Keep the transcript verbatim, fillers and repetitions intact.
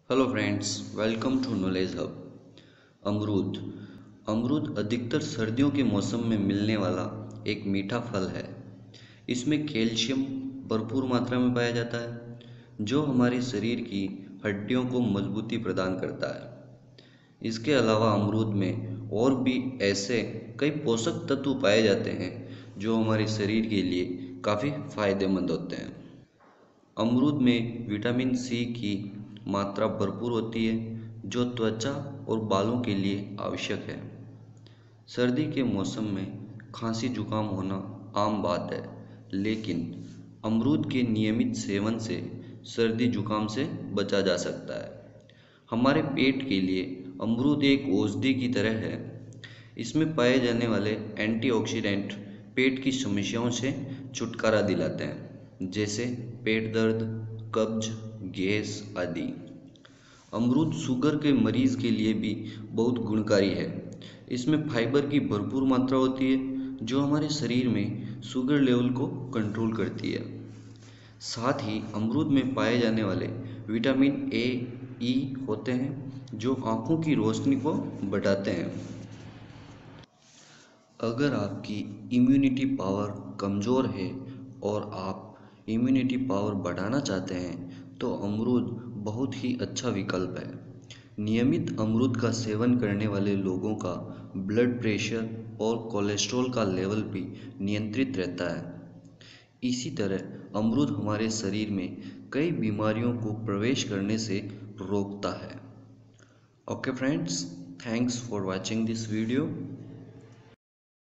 Hello friends, welcome to knowledge hub. अमरूद अमरूद अधिकतर सर्दियों के मौसम में मिलने वाला एक मीठा फल है। इसमें कैल्शियम भरपूर मात्रा में पाया जाता है, जो हमारे शरीर की हड्डियों को मजबूती प्रदान करता है। इसके अलावा अमरूद में और भी ऐसे कई पोषक तत्व पाए जाते हैं जो हमारे शरीर के लिए काफ़ी फायदेमंद होते हैं। अमरूद में विटामिन सी की मात्रा भरपूर होती है, जो त्वचा और बालों के लिए आवश्यक है। सर्दी के मौसम में खांसी जुकाम होना आम बात है, लेकिन अमरूद के नियमित सेवन से सर्दी जुकाम से बचा जा सकता है। हमारे पेट के लिए अमरूद एक औषधि की तरह है। इसमें पाए जाने वाले एंटीऑक्सीडेंट पेट की समस्याओं से छुटकारा दिलाते हैं, जैसे पेट दर्द, कब्ज, गैस आदि। अमरूद शुगर के मरीज के लिए भी बहुत गुणकारी है। इसमें फाइबर की भरपूर मात्रा होती है, जो हमारे शरीर में शुगर लेवल को कंट्रोल करती है। साथ ही अमरूद में पाए जाने वाले विटामिन ए, ई होते हैं, जो आँखों की रोशनी को बढ़ाते हैं। अगर आपकी इम्यूनिटी पावर कमज़ोर है और आप इम्यूनिटी पावर बढ़ाना चाहते हैं तो अमरूद बहुत ही अच्छा विकल्प है। नियमित अमरूद का सेवन करने वाले लोगों का ब्लड प्रेशर और कोलेस्ट्रॉल का लेवल भी नियंत्रित रहता है। इसी तरह अमरूद हमारे शरीर में कई बीमारियों को प्रवेश करने से रोकता है। Okay friends, thanks for watching this video.